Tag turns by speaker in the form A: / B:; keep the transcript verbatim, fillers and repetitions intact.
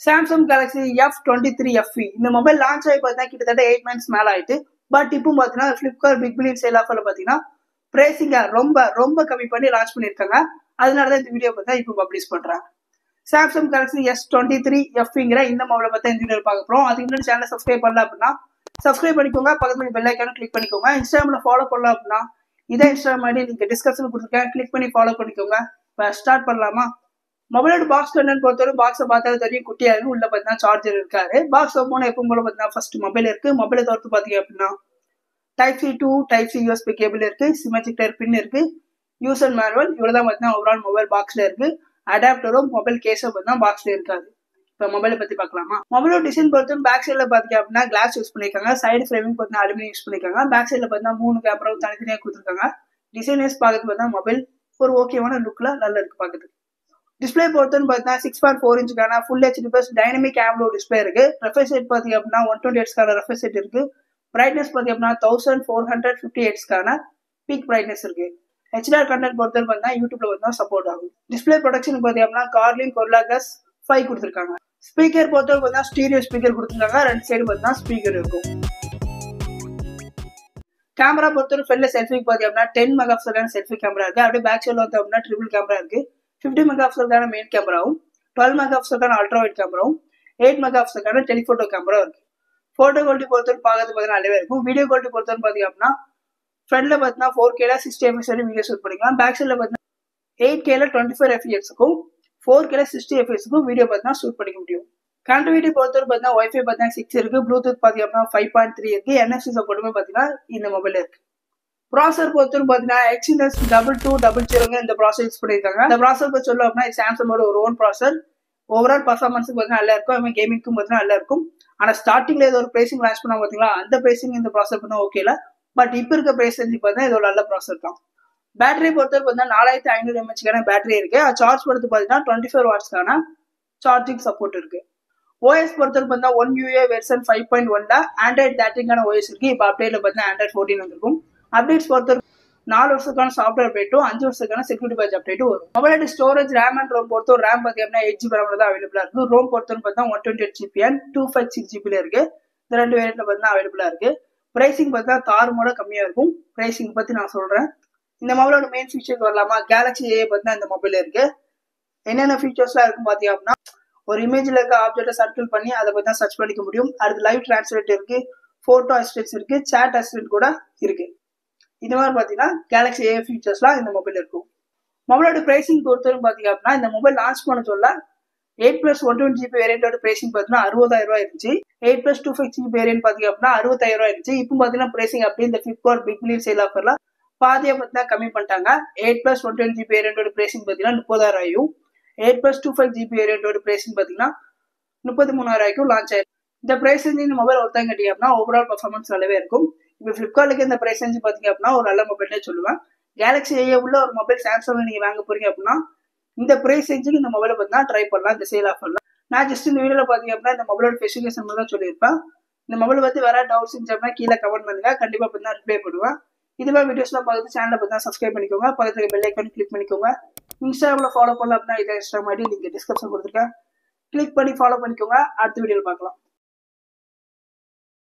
A: Samsung Galaxy F twenty three FE இந்த mobile launch ஆகி பார்த்தீங்கன்னா கிட்டத்தட்ட எயிட் மந்த்ஸ் மேலே ஆயிட்டு. பட் இப்போ பார்த்தீங்கன்னா ஃபிளிப்கார்ட் பிக் பில்லியன் சேல் ஆஃபர்ல பார்த்தீங்கன்னா பிரைசிங்கா ரொம்ப ரொம்ப கம்மி பண்ணி லான்ச் பண்ணியிருக்காங்க. அதனால தான் இந்த வீடியோ பார்த்தா இப்போ பப்ளிஷ் பண்றேன். Samsung Galaxy S twenty three எஃப்இங்கிற இந்த மொபைலை பார்த்தா இந்த வீடியோ பார்க்க போறோம். அதுக்கு முன்னாடி சேனலை சப்ஸ்கிரைப் பண்ணல அப்படின்னா சப்ஸ்கிரைப் பண்ணிக்கோங்க, பக்கத்துல பெல் ஐக்கான கிளிக் பண்ணிக்கோங்க. இன்ஸ்டாகிராம்ல ஃபாலோ பண்ணலாம் அப்படின்னா இதே இன்ஸ்டாகிராம் ஐடி நீங்க டிஸ்கஷன் கொடுத்துருக்கேன், கிளிக் பண்ணி ஃபாலோ பண்ணிக்கோங்க. இப்போ ஸ்டார்ட் பண்ணலாமா? மொபைலோட பாக்ஸ் கண்டென்ட் பொறுத்தவரை பாக்ஸை பார்த்தாலும் தெரியும், குட்டியா இருக்கு. உள்ள பார்த்தீங்கன்னா சார்ஜர் இருக்காரு. பாக்ஸ் ஓப்பன் எப்பவும் போல பார்த்தீங்கன்னா ஃபர்ஸ்ட் மொபைல் இருக்கு. மொபைலை தவிர்த்து பார்த்தீங்க அப்படின்னா type C to type C USB cable இருக்கு, சிமெட்ரிக் டயர் பின் இருக்கு, யூசர் மேனுவல் இவ்வளவுதான் பார்த்தீங்கன்னா ஓவரால் மொபைல் பாக்ஸ்ல இருக்கு. அடாப்டரும் மொபைல் கேஸும் பார்த்தீங்கன்னா பாக்ஸ்ல இருக்காது. இப்போ மொபைலை பத்தி பார்க்கலாமா? மொபைலோட டிசைன் பொறுத்து பேக் சைட்ல பாத்தீங்க அப்படின்னா கிளாஸ் யூஸ் பண்ணிருக்காங்க. சைடு ஃப்ரேமிங் பார்த்தீங்கன்னா அலுமினியம் யூஸ் பண்ணிருக்காங்க. பேக் சைட்ல பார்த்தீங்கன்னா மூணு கேமராவும் தனித்தனியாக கொடுத்துருக்காங்க. டிசைனர்ஸ் பார்க்கறது பார்த்தா மொபைல் ஒரு ஓகேவான லுக்ல நல்லா இருக்கு பார்க்குது. டிஸ்பிளே பொறுத்துன்னு பார்த்தீங்கன்னா சிக்ஸ் பாயிண்ட் ஃபோர் இன்ச்சுக்கான full HD plus dynamic AMOLED display இருக்கு. ரெஃப்ரெஷ் ரேட் பார்த்தீங்க அப்படின்னா ஒன் டுவெண்ட்டி ஹெட்ஸ்க்கான ரெஃப்ரெஷ் ரேட் இருக்கு. பிரைட்னஸ் பார்த்தீங்க அப்படின்னா தௌசண்ட் ஃபோர் ஹண்ட்ரட் ஃபிஃப்டி ஹெட்ஸ்க்கான பீக் பிரைட்னஸ் இருக்கு. ஹெச்டிஆர் கண்டென்ட் பொறுத்தவரை பார்த்தீங்கன்னா யூடியூப்ல வந்து சப்போர்ட் ஆகும். டிஸ்பிளே ப்ரொடக்ஷன் பார்த்தீங்க அப்படின்னா கார்லின் கொர்லா கிளாஸ் ஃபைவ் கொடுத்துருக்காங்க. ஸ்பீக்கர் பொறுத்தவரை பார்த்தீங்கன்னா ஸ்டீரியோ ஸ்பீக்கர் கொடுத்துருக்காங்க. ரெண்டு சைடு பார்த்தீங்கன்னா ஸ்பீக்கர் இருக்கும். கேமரா பொறுத்தவரை ஃப்ரண்ட்ல செல்ஃபி பார்த்தீங்க அப்படின்னா டென் மெகா பிக்சலுக்கான செல்ஃபி கேமரா இருக்கு. அப்படியே பேக் சைட்ல வந்து அப்படின்னா ட்ரிபிள் கேமரா இருக்கு. ஃபிஃப்டி மெகா பிக்சலுக்கான மெயின் கேமராவும், டுவெல் மெகா பிக்சலுக்கான அல்ட்ரா வைட் கேமராவும், எயிட் மெகா பிக்சலுக்கான டெலிஃபோட்டோ கேமரா இருக்கு. போட்டோ குவாலிட்டி பொறுத்தவரை பார்க்கறது பார்த்தீங்கன்னா நல்லாவே இருக்கும். வீடியோ குவாலிட்டி பொறுத்தவரை பார்த்தீங்க அப்படின்னா ஃப்ரண்ட்ல பார்த்தீங்கன்னா ஃபோர் கேல சிக்ஸ்டி எஃப்எஸ் வரை வீடியோ ஷூட் பண்ணிக்கலாம். பேக் சைட்ல பார்த்தீங்கன்னா எயிட் கேல டுவெண்ட்டி ஃபோர் எஃப்எஸ்க்கும் ஃபோர் கேல சிக்ஸ்டி எஃப்எஸ்க்கும் வீடியோ பார்த்தீங்கன்னா ஷூட் பண்ணிக்க முடியும். கனெக்டிவிட்டி பொறுத்தவரை பார்த்தீங்கன்னா ஒய்ஃபை பார்த்தீங்கன்னா சிக்ஸ் இருக்கு. ப்ளூடூத் பார்த்தீங்க அப்படின்னா ஃபைவ் பாயிண்ட் த்ரீ இருக்கு. என்எஃப்சி சப்போர்ட்டுமே பார்த்தீங்கன்னா இந்த மொபைல் இருக்கு. ப்ராசர் பொறுத்தவரை பார்த்தீங்கன்னா எக்ஸினஸ் டபுள் டூ டபுள் ஜீரோங்க இந்த ப்ராசர் யூஸ் பண்ணியிருக்காங்க. இந்த ப்ராசர் பற்றி சொல்ல அப்படின்னா சாம்சங்கோட ஒரு ஓன் ப்ராசர். ஓவரால் பர்ஃபார்மன்ஸுக்கு பார்த்தீங்கன்னா நல்லா இருக்கும். அதுமாதிரி கேமிங்க்கும் பார்த்தீங்கன்னா நல்லா இருக்கும். ஆனால் ஸ்டார்டிங்ல ஏதோ ஒரு பிரைசிங் லான்ச் பண்ணா பார்த்தீங்களா, அந்த பிரைசிங் இந்த ப்ராசர் பண்ணா ஓகே இல்லை. பட் இப்போ இருக்க பிரைஸ் செஞ்சு பார்த்தீங்கன்னா இது ஒரு நல்ல ப்ராசர் தான். பேட்டரி பொறுத்தவரை பார்த்தீங்கன்னா நாலாயிரத்தி ஐநூறு எம்ஹெச்க்கான பேட்டரி இருக்கு. அது சார்ஜ் பொறுத்து பார்த்தீங்கன்னா டுவெண்ட்டி ஃபோர் வாட்ஸ்க்கான சார்ஜிங் சப்போர்ட் இருக்கு. ஓஎஸ் பொறுத்தவரை பார்த்தீங்கன்னா one UI version five point ஒன்ல ஆண்ட்ராய்ட் தேர்ட்டின்கான ஓஎஸ் இருக்கு. இப்போ அப்டேட்ல பார்த்தீங்கன்னா ஆண்ட்ராய்ட் ஃபோர்டீன் வந்திருக்கும். அப்டேட்ஸ் பொறுத்தவரை நாலு வருஷத்துக்கான சாஃப்ட்வேர் அப்டேட்டும் அஞ்சு வருஷத்துக்கான செக்யூரிட்டி பேட்ச் அப்டேட்டும் வரும். மொபைலோட ஸ்டோரேஜ் ரேம் அண்ட் ரோம் பொறுத்தவரை ரேம் பார்த்தீங்கன்னா எயிட் ஜிபி ரேம்ல தான் அவைலபிளா இருக்கு. ரோம் பொறுத்தவரை பார்த்தா one twenty eight GB and two five six ஜிபில இருக்கு. இந்த ரெண்டு வேரியன்ட்ல பார்த்தீங்கன்னா அவைலபிளா இருக்கு. பிரைசிங் பார்த்தா தாறுமாட கம்மியா இருக்கும். பிரைசிங் பத்தி நான் சொல்றேன். இந்த மொபைலோட மெயின் ஃபீச்சருக்கு வரலாமா? கேலக்ஸி ஏ பார்த்தீங்கன்னா இந்த மொபைல் இருக்கு. என்னென்ன ஃபீச்சர்ஸ்லாம் இருக்கும் பார்த்தீங்க அப்படின்னா ஒரு இமேஜ்ல இருக்க ஆப்ஜெக்டை சர்க்கிள் பண்ணி அதை பத்தி தான் சர்ச் பண்ணிக்க முடியும். அடுத்து லைவ் டிரான்ஸ்லேட் இருக்கு, போட்டோ அசிஸ்டன்ஸ் இருக்கு, சாட் அசிஸ்டன்ட் கூட இருக்கு. இந்த மாதிரி பாத்தீங்கன்னா கேலக்ஸி ஏ ஃபீச்சர்ஸ்லாம் இந்த மொபைல் இருக்கும். மொபைலோட பிரைசிங் பொறுத்தவரை பாத்தீங்க அப்படின்னா இந்த மொபைல் லான்ச் பண்ண சொல்ல eight plus one twenty GB வேரியன்டோட பிரைசிங் பாத்தீங்கன்னா அறுபதாயிரம் ரூபாய் இருந்துச்சு. Eight plus two five GB variant பாத்தீங்க அப்படின்னா அறுபத்தாயிரம் ரூபாய் இருந்துச்சு. இப்போ பாத்தீங்கன்னா பிரைசிங் அப்படி இந்த ஃபிளிப்கார்ட் பிக் பில்லியன் சேல் ஆஃபர்ல பாதியா பாத்தீங்கன்னா கம்மி பண்ணிட்டாங்க. Eight plus one twenty GB வேரியன்டோட பிரைசிங் பாத்தீங்கன்னா முப்பதாயிரம் ரூபாயும், eight plus two five GB வேரியன்டோட பிரைசிங் பாத்தீங்கன்னா முப்பத்தி மூணாயிரம் ரூபாய்க்கும் லான்ச் ஆயிருக்கு. இந்த பிரைஸ் இந்த மொபைல் ஒருத்தாங்க கேட்டீங்க அப்படின்னா ஓவரால் பர்ஃபார்மன்ஸ் நல்லாவே இருக்கும். இப்போ ஃபிளிப்கார்ட்டுக்கு இந்த பிரைஸ் செஞ்சு பாத்தீங்க அப்படின்னா ஒரு நல்ல மொபைல்னே சொல்லுவேன். கேலக்ஸி ஏ உள்ள ஒரு மொபைல் சாம்சங்ல நீங்க வாங்க போறீங்க அப்படின்னா இந்த பிரைஸ் செஞ்சுக்கு இந்த மொபைலை பார்த்தீங்கன்னா ட்ரை பண்ணலாம். இந்த சேல் ஆஃபர்ல நான் ஜஸ்ட் இந்த வீடியோல பாத்தீங்க அப்படின்னா இந்த மொபைலோட ஸ்பெசிஃபிகேஷன் தான் சொல்லியிருப்பேன். இந்த மொபைல் பத்தி வேற டவுட்ஸ் இருந்துச்சுன்னா கீழே கமெண்ட் பண்ணுங்க, கண்டிப்பா பார்த்தீங்கன்னா ரிப்ளை பண்ணுவேன். இது மாதிரி வீடியோஸ்லாம் பார்த்து சேனலை பார்த்தீங்கன்னா சப்ஸ்கிரைப் பண்ணிக்கோங்க, பக்கத்துல பெல் ஐக்கான் கிளிக் பண்ணிக்கோங்க. இன்ஸ்டாகிராம்ல ஃபாலோ பண்ணலாம் அப்படின்னா இதை இன்ஸ்டாகிராம் ஐடி நீங்க டிஸ்கிரிப்ஷன் கொடுத்துருக்கேன், கிளிக் பண்ணி ஃபாலோ பண்ணிக்கோங்க. அடுத்த வீடியோல பார்க்கலாம்.